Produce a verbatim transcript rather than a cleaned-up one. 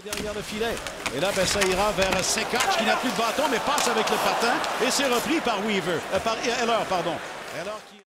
Derrière le filet. Et là, ben, ça ira vers Sekac qui n'a plus de bâton, mais passe avec le patin. Et c'est repris par Weaver. Euh, par Heller, pardon. Heller qui...